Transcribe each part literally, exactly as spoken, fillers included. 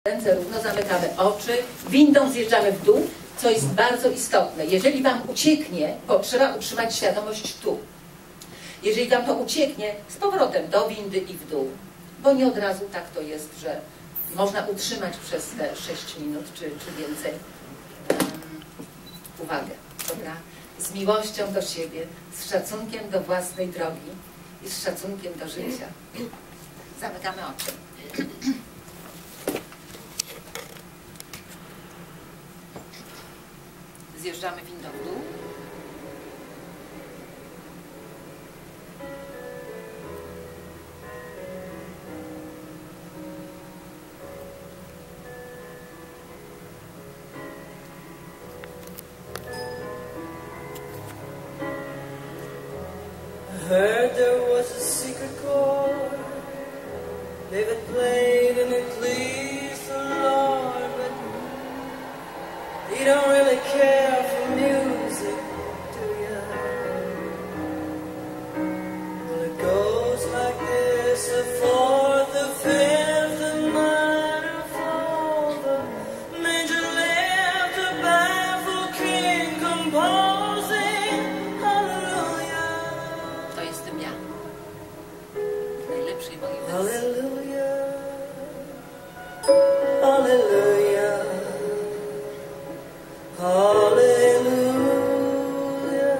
Ręce równo, zamykamy oczy, windą zjeżdżamy w dół, co jest bardzo istotne. Jeżeli Wam ucieknie, bo trzeba utrzymać świadomość tu. Jeżeli Wam to ucieknie, z powrotem do windy i w dół. Bo nie od razu tak to jest, że można utrzymać przez te sześć minut czy, czy więcej um, uwagę. Dobra? Z miłością do siebie, z szacunkiem do własnej drogi i z szacunkiem do życia. Zamykamy oczy. Zjeżdżamy windą w dół. Heard there was a secret chord David played and it pleased the Lord, but he don't really care for music, do ya? Well, it goes like this: the fourth, the fifth, the minor fall, the major left, the baffled king composing. Hallelujah. To jestem ja. W najlepszej mojej wersji. Hallelujah. Hallelujah. Hallelujah.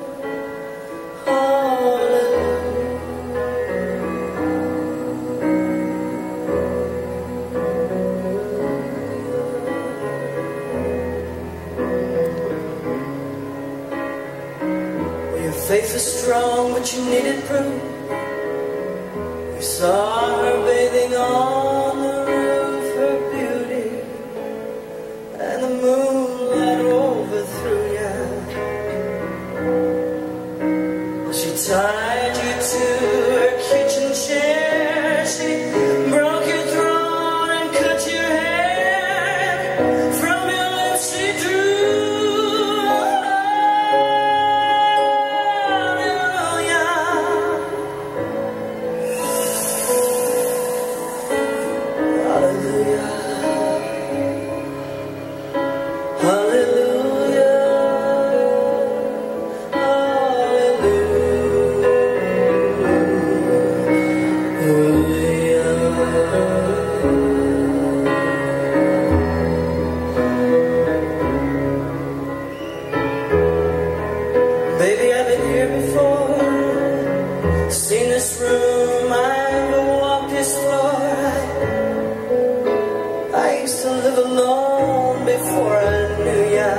Hallelujah. Well, your faith is strong, but you needed proof. You saw her bathing on the roof, her beauty, and the moonlight overthrew you. She tied you to her kitchen chair, she broke your throat and cut your hair. From your lips she drew hallelujah. Hallelujah. Hallelujah. Baby, I've been here before, seen this room, I've walked this floor. I, I used to live alone before I knew ya.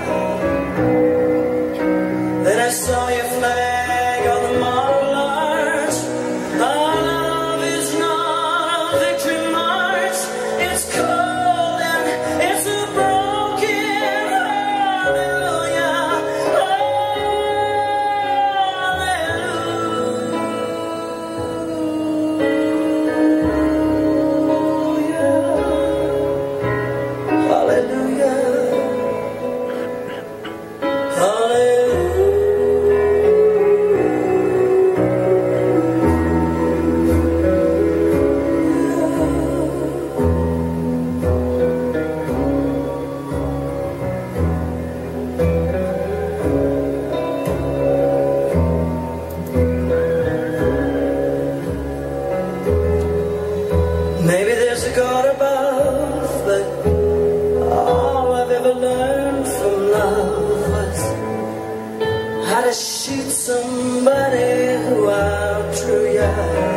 Then I saw your flag on the Marble Arch. Our love is not a victory march. It's cold and it's a broken hallelujah. Hallelujah. Maybe there's a God above, but all I've ever learned from love was how to shoot somebody who outdrew ya.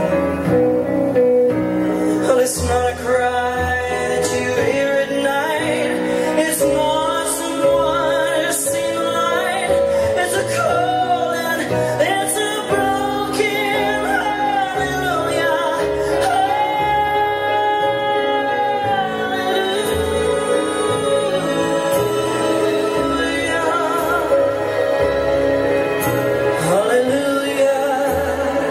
Well, it's not a cry that you hear at night. It's more someone who's seen the light. It's a cold and it's a broken hallelujah. Hallelujah.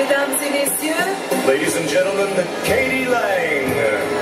Mesdames et messieurs, ladies and gentlemen, Katie Lang.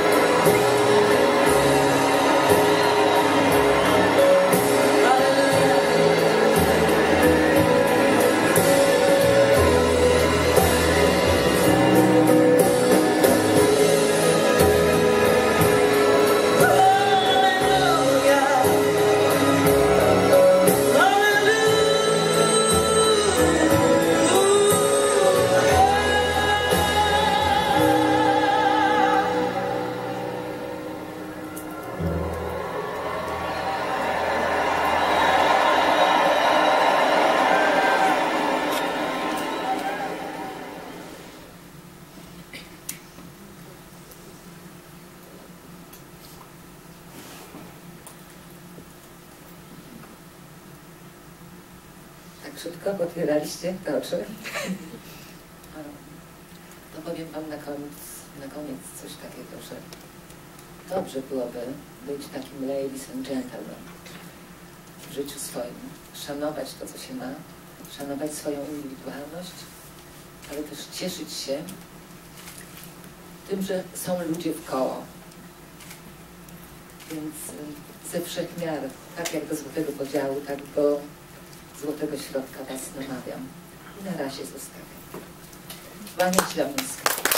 Tak szybko otwieraliście te oczy. To powiem wam na koniec, na koniec coś takiego, że dobrze byłoby być takim ladies and gentlemen w życiu swoim. Szanować to, co się ma, szanować swoją indywidualność, ale też cieszyć się tym, że są ludzie wkoło. Więc ze wszech miar, tak jak do złotego podziału, tak do złotego środka was namawiam. I na razie zostawiam. Kłaniam się nisko.